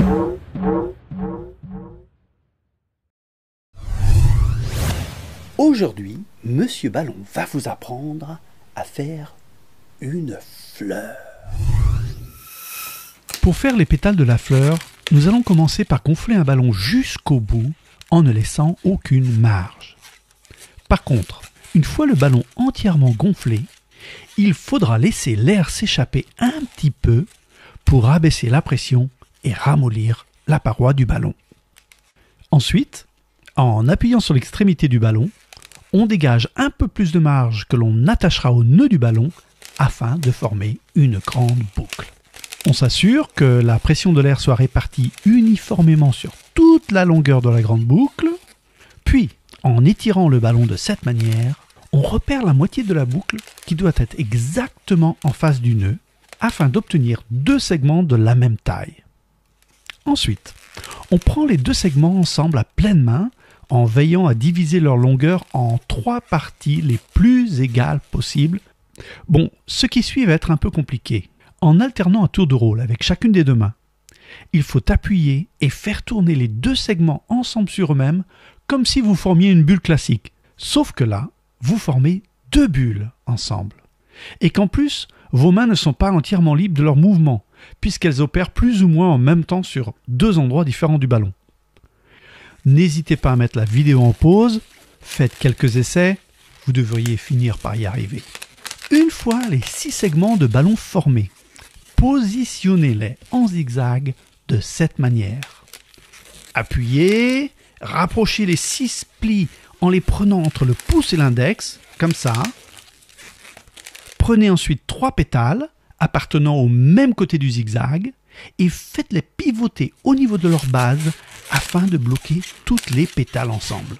Aujourd'hui, Monsieur Ballon va vous apprendre à faire une fleur. Pour faire les pétales de la fleur, nous allons commencer par gonfler un ballon jusqu'au bout en ne laissant aucune marge. Par contre, une fois le ballon entièrement gonflé, il faudra laisser l'air s'échapper un petit peu pour abaisser la pression et ramollir la paroi du ballon. Ensuite, en appuyant sur l'extrémité du ballon, on dégage un peu plus de marge que l'on attachera au nœud du ballon afin de former une grande boucle. On s'assure que la pression de l'air soit répartie uniformément sur toute la longueur de la grande boucle, puis en étirant le ballon de cette manière, on repère la moitié de la boucle qui doit être exactement en face du nœud afin d'obtenir deux segments de la même taille. Ensuite, on prend les deux segments ensemble à pleine main en veillant à diviser leur longueur en 3 parties les plus égales possibles. Bon, ce qui suit va être un peu compliqué. En alternant à tour de rôle avec chacune des deux mains, il faut appuyer et faire tourner les deux segments ensemble sur eux-mêmes comme si vous formiez une bulle classique. Sauf que là, vous formez 2 bulles ensemble. Et qu'en plus, vos mains ne sont pas entièrement libres de leur mouvement, puisqu'elles opèrent plus ou moins en même temps sur 2 endroits différents du ballon. N'hésitez pas à mettre la vidéo en pause, faites quelques essais, vous devriez finir par y arriver. Une fois les 6 segments de ballon formés, positionnez-les en zigzag de cette manière. Appuyez, rapprochez les 6 plis en les prenant entre le pouce et l'index, comme ça. Prenez ensuite 3 pétales appartenant au même côté du zigzag et faites-les pivoter au niveau de leur base afin de bloquer toutes les pétales ensemble.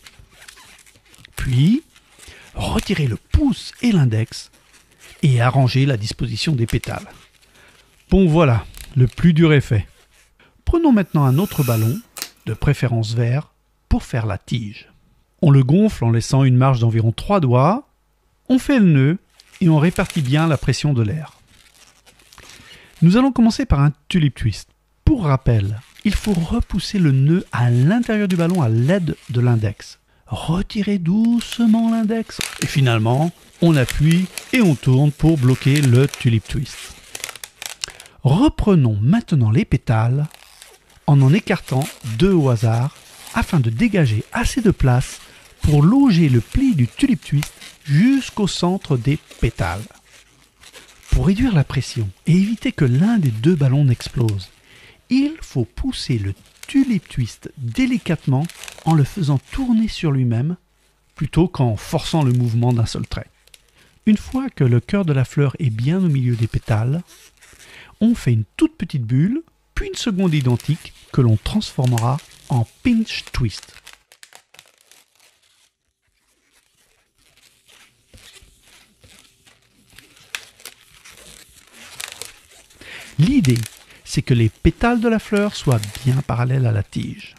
Puis, retirez le pouce et l'index et arrangez la disposition des pétales. Bon voilà, le plus dur est fait. Prenons maintenant un autre ballon, de préférence vert, pour faire la tige. On le gonfle en laissant une marge d'environ 3 doigts, on fait le nœud et on répartit bien la pression de l'air. Nous allons commencer par un tulip twist. Pour rappel, il faut repousser le nœud à l'intérieur du ballon à l'aide de l'index. Retirez doucement l'index et finalement, on appuie et on tourne pour bloquer le tulip twist. Reprenons maintenant les pétales en écartant 2 au hasard afin de dégager assez de place pour loger le pli du tulip twist jusqu'au centre des pétales. Pour réduire la pression et éviter que l'un des 2 ballons n'explose, il faut pousser le tulip twist délicatement en le faisant tourner sur lui-même plutôt qu'en forçant le mouvement d'un seul trait. Une fois que le cœur de la fleur est bien au milieu des pétales, on fait une toute petite bulle, puis une seconde identique que l'on transformera en pinch twist. L'idée, c'est que les pétales de la fleur soient bien parallèles à la tige.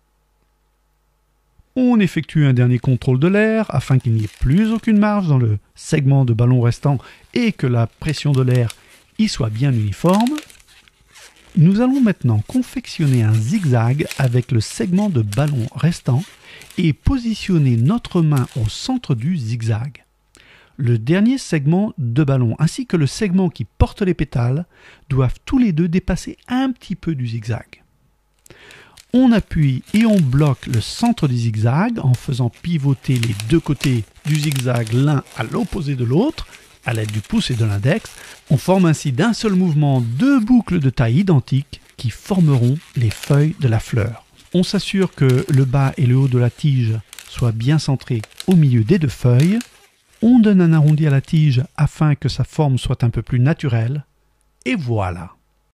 On effectue un dernier contrôle de l'air afin qu'il n'y ait plus aucune marge dans le segment de ballon restant et que la pression de l'air y soit bien uniforme. Nous allons maintenant confectionner un zigzag avec le segment de ballon restant et positionner notre main au centre du zigzag. Le dernier segment de ballon ainsi que le segment qui porte les pétales doivent tous les deux dépasser un petit peu du zigzag. On appuie et on bloque le centre du zigzag en faisant pivoter les 2 côtés du zigzag l'un à l'opposé de l'autre à l'aide du pouce et de l'index. On forme ainsi d'un seul mouvement 2 boucles de taille identique qui formeront les feuilles de la fleur. On s'assure que le bas et le haut de la tige soient bien centrés au milieu des 2 feuilles. On donne un arrondi à la tige afin que sa forme soit un peu plus naturelle. Et voilà.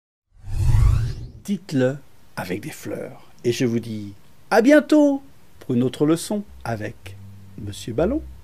Dites-le avec des fleurs. Et je vous dis à bientôt pour une autre leçon avec Monsieur Ballon.